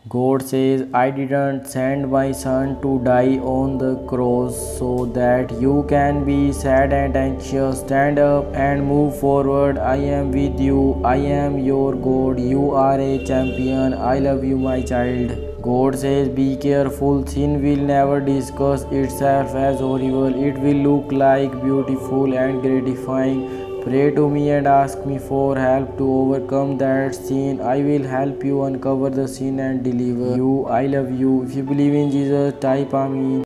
God says, I didn't send my son to die on the cross so that you can be sad and anxious. Stand up and move forward. I am with you. I am your God. You are a champion. I love you, my child. God says, be careful. Sin will never discuss itself as horrible. It will look like beautiful and gratifying. Pray to me and ask me for help to overcome that sin. I will help you uncover the sin and deliver you. I love you. If you believe in Jesus, type Amen.